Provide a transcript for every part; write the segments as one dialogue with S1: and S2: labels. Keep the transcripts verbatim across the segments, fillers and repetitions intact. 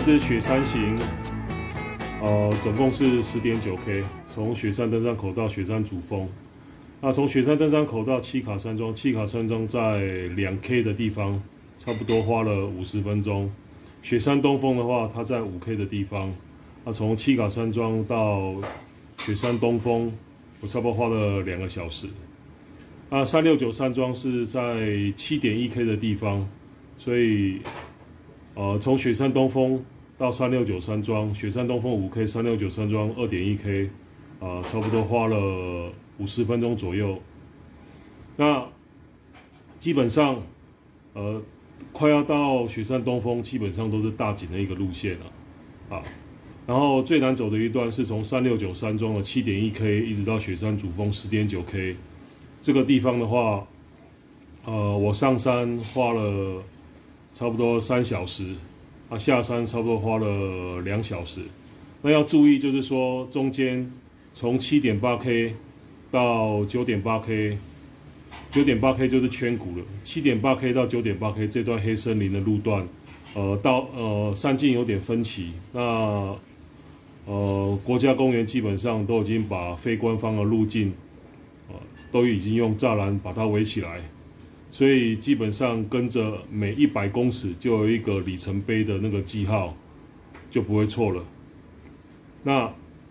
S1: 是雪山行，呃，总共是 十点九 K， 从雪山登山口到雪山主峰。那从雪山登山口到七卡山庄，七卡山庄在 两 K 的地方，差不多花了五十分钟。雪山东峰的话，它在 五 K 的地方。那从七卡山庄到雪山东峰，我差不多花了两个小时。那三六九山庄是在 七点一 K 的地方，所以呃，从雪山东峰到三六九山庄，雪山东峰 五 K， 三六九山庄 二点一 K， 呃，差不多花了五十分钟左右。那基本上，呃，快要到雪山东峰，基本上都是大景的一个路线了，啊。然后最难走的一段是从三六九山庄的 七点一 K 一直到雪山主峰 十点九 K， 这个地方的话，呃，我上山花了差不多三小时，啊，下山差不多花了两小时。那要注意就是说，中间从 七点八 K 到 九点八 K， 九点八 K 就是圈谷了。七点八 K 到 九点八 K 这段黑森林的路段，呃，到呃山径有点分歧。那呃，国家公园基本上都已经把非官方的路径，呃，都已经用栅栏把它围起来，所以基本上跟着每一百公尺就有一个里程碑的那个记号，就不会错了。那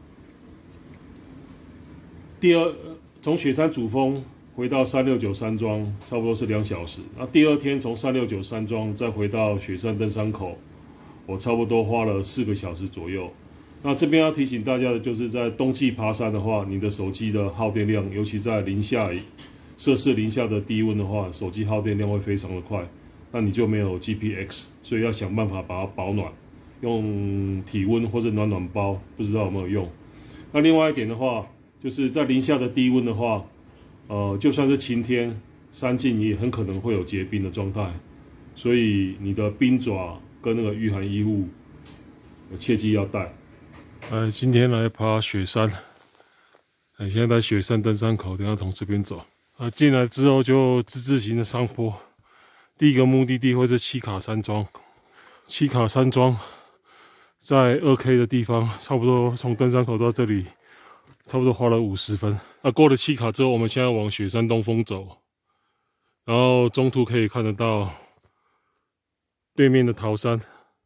S1: 第二，从雪山主峰回到三六九山庄，差不多是两小时。那第二天从三六九山庄再回到雪山登山口，我差不多花了四个小时左右。那这边要提醒大家的就是，在冬季爬山的话，你的手机的耗电量，尤其在零下摄氏零下的低温的话，手机耗电量会非常的快，那你就没有 G P X， 所以要想办法把它保暖，用体温或者暖暖包，不知道有没有用。那另外一点的话，就是在零下的低温的话，呃，就算是晴天，山径也很可能会有结冰的状态，所以你的冰爪跟那个御寒衣物，切记要带。哎，今天来爬雪山，哎，现在在雪山登山口，等一下从这边走。啊，进来之后就之字形的上坡，第一个目的地会是七卡山庄。七卡山庄在 二 K 的地方，差不多从登山口到这里，差不多花了五十分。那、啊、过了七卡之后，我们现在往雪山东峰走，然后中途可以看得到对面的桃山。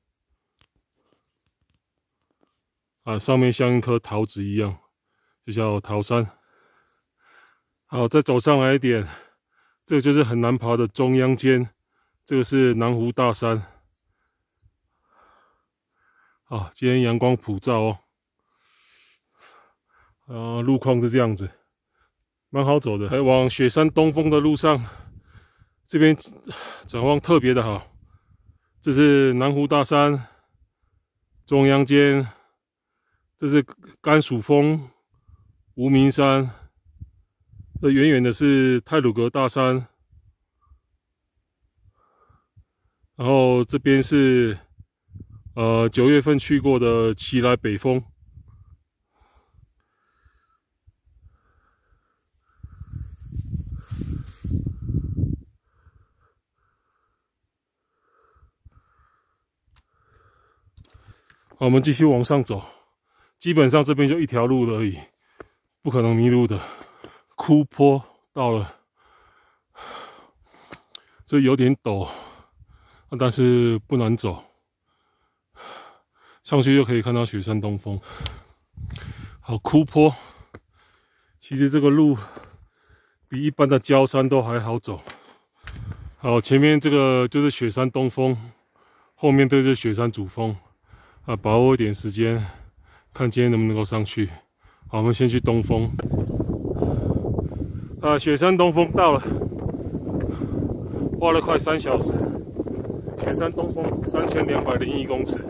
S1: 啊，上面像一颗桃子一样，就叫桃山。好，再走上来一点，这个就是很难爬的中央间，这个是南湖大山。啊，今天阳光普照哦。啊，路况是这样子，蛮好走的。还往雪山东峰的路上，这边展望特别的好。这是南湖大山，中央间。这是甘薯峰、无名山，这远远的是太鲁阁大山，然后这边是呃九月份去过的奇来北峰。好，我们继续往上走。基本上这边就一条路而已，不可能迷路的。枯坡到了，这有点陡，但是不难走。上去就可以看到雪山东峰。好，枯坡，其实这个路比一般的郊山都还好走。好，前面这个就是雪山东峰，后面这是雪山主峰。啊，把握一点时间。看今天能不能够上去。好，我们先去东峰。啊，雪山东峰到了，花了快三小时。雪山东峰三千两百零一公尺。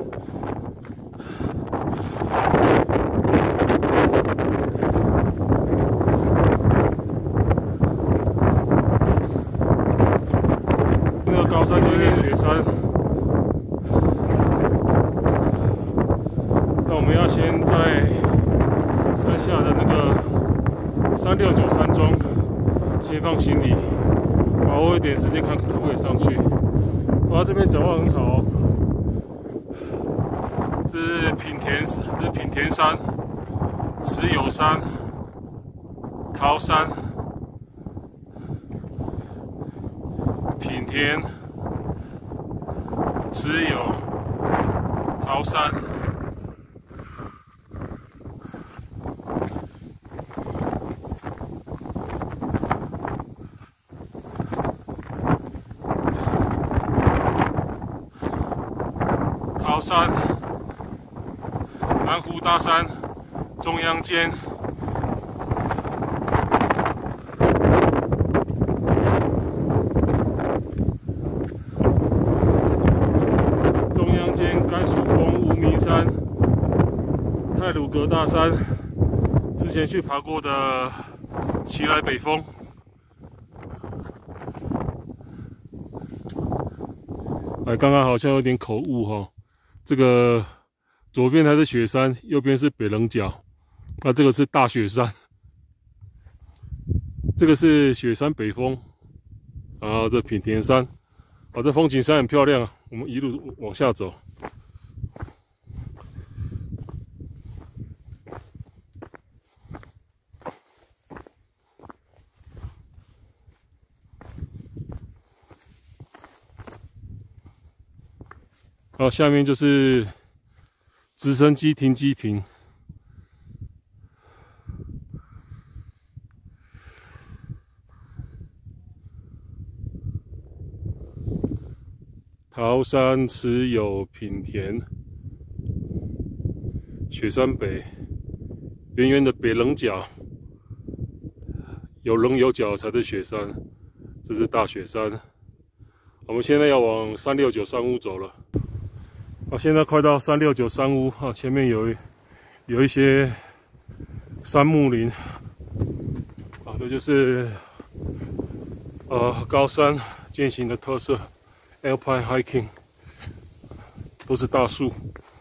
S1: 那个高山就是雪山。我们要先在山下的那个三六九山庄先放行李，把握一点时间看可不可以上去。哇，这边展望很好哦。 这是品田，这是品田山、慈友山、桃山、品田、慈友、桃山。桃山、南湖大山、中央间、中央间、甘薯峰、无名山、太鲁阁大山，之前去爬过的奇来北峰。哎，刚刚好像有点口误哈。这个左边还是雪山，右边是北棱角，那这个是大雪山，这个是雪山北峰，然后这品田山，啊，这风景山很漂亮啊。我们一路往下走，然后下面就是直升机停机坪。桃山、慈友、品田、雪山北，圆圆的北棱角，有棱有角才是雪山，这是大雪山。我们现在要往三六九山屋走了。啊，现在快到三六九山屋啊，前面有有一些杉木林，啊，这就是呃高山健行的特色 ，Alpine hiking， 都是大树。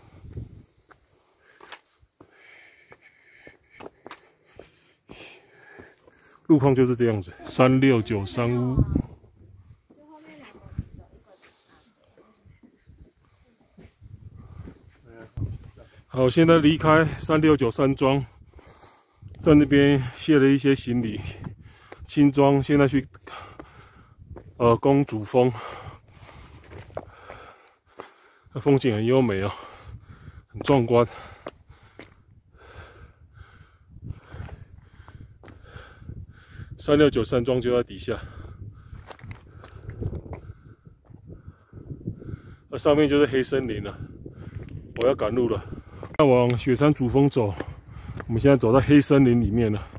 S1: 路况就是这样子，三六九山屋。好，现在离开三六九山庄，在那边卸了一些行李，轻装。现在去呃公主峰，那风景很优美哦，很壮观。三六九山庄就在底下，那上面就是黑森林了。我要赶路了。要往雪山主峰走，我们现在走到黑森林里面了。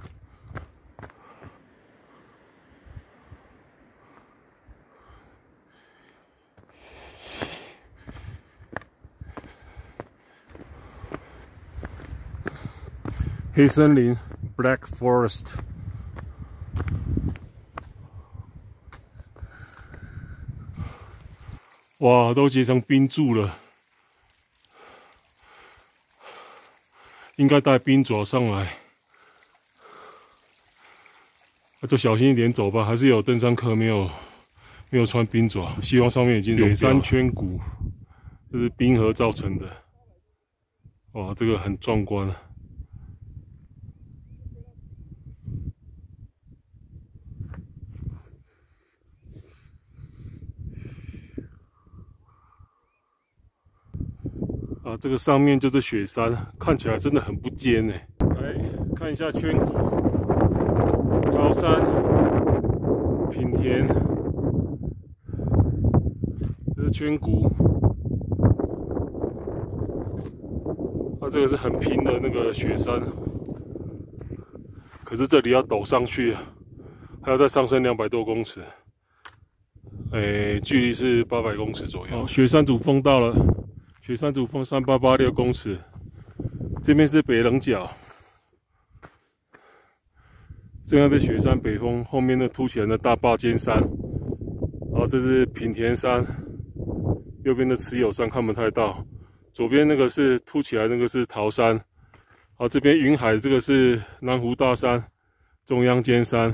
S1: 黑森林 （Black Forest）。哇，都结成冰柱了。应该带冰爪上来，那就小心一点走吧。还是有登山客没有没有穿冰爪，希望上面已经融掉。雪山圈谷，这是冰河造成的。哇，这个很壮观啊！啊，这个上面就是雪山，看起来真的很不尖哎。来看一下圈谷、桃山、品田，这是圈谷。它、啊、这个是很平的那个雪山，可是这里要陡上去啊，还要再上升两百多公尺。哎，距离是八百公尺左右。哦、雪山主峰到了。雪山主峰三八八六公尺，这边是北棱角，这样的雪山北峰，后面的凸起来的大坝尖山，然后这是品田山，右边的慈友山看不太到，左边那个是凸起来那个是桃山，好，这边云海这个是南湖大山、中央尖山、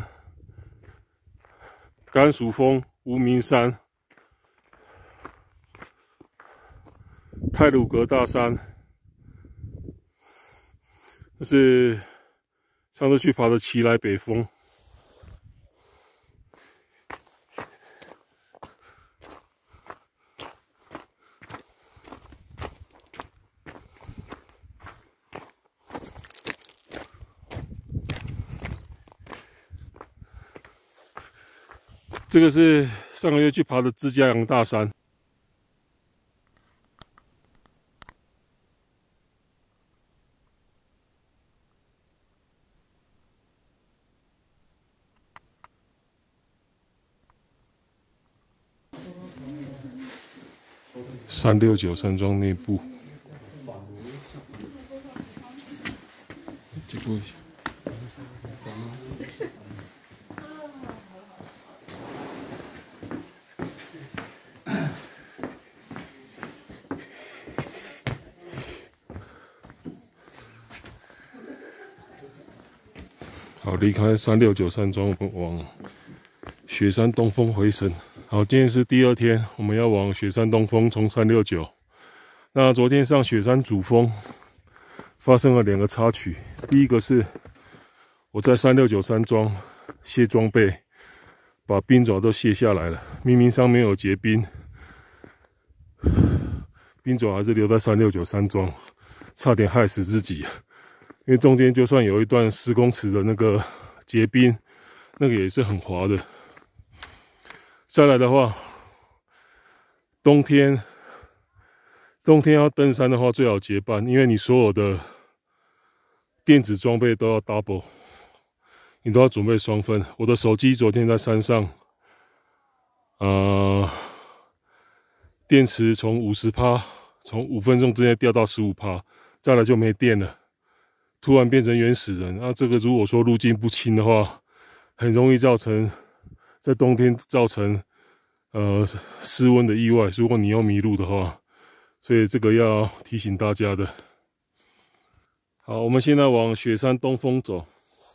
S1: 甘薯峰、无名山。太鲁阁大山、 这是上次去爬的奇来北峰。这个是上个月去爬的芝加洋大山。三六九山庄内部，结果好，离开三六九山庄，我们往雪山东峰回升。好，今天是第二天，我们要往雪山东峰，从三六九。那昨天上雪山主峰，发生了两个插曲。第一个是我在三六九山庄卸装备，把冰爪都卸下来了，明明上面有结冰，冰爪还是留在三六九山庄，差点害死自己。因为中间就算有一段十公尺的那个结冰，那个也是很滑的。再来的话，冬天冬天要登山的话，最好结伴，因为你所有的电子装备都要 double， 你都要准备双份。我的手机昨天在山上，呃，电池从 百分之五十， 从五分钟之内掉到 百分之十五， 再来就没电了，突然变成原始人。那、啊、这个如果说路径不清的话，很容易造成在冬天造成呃失温的意外。如果你要迷路的话，所以这个要提醒大家的。好，我们现在往雪山东峰走。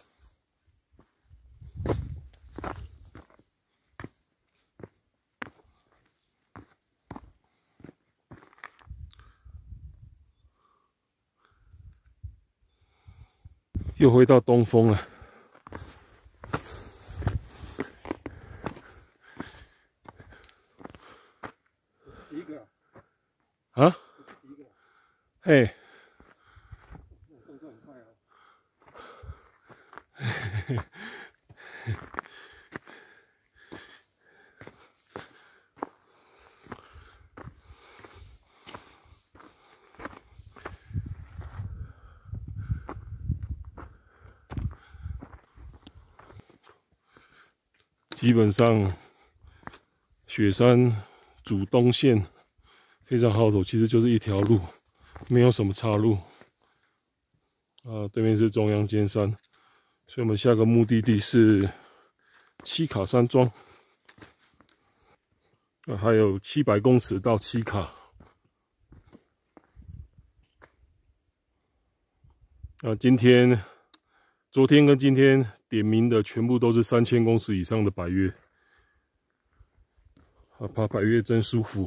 S1: 又回到东峰了。
S2: 几个？
S1: 啊？嘿。
S2: 动作很快啊。
S1: 基本上，雪山主东线非常好走，其实就是一条路，没有什么岔路。啊，对面是中央尖山，所以我们下个目的地是七卡山庄。啊，还有七百公尺到七卡。啊，今天、昨天跟今天点名的全部都是三千公尺以上的百岳。啊，爬百岳真舒服。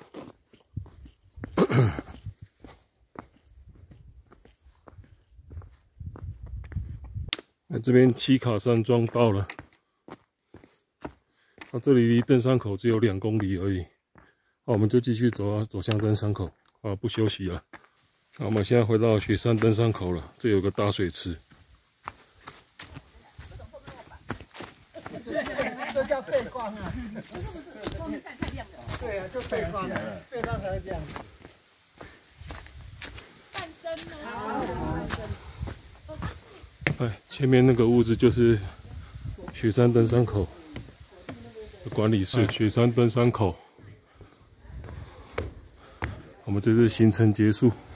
S1: 那这边七卡山庄到了，那、啊、这里离登山口只有两公里而已。那、啊、我们就继续走啊，走向登山口啊，不休息了。那、啊、我们现在回到雪山登山口了，这有个大水池。
S2: 这叫背光啊！光太太亮了。对啊，就背光啊，背光才会这样子。
S3: 半身呢？
S1: 哎，前面那个屋子就是雪山登山口的管理室。雪山登山口，我们这次行程结束。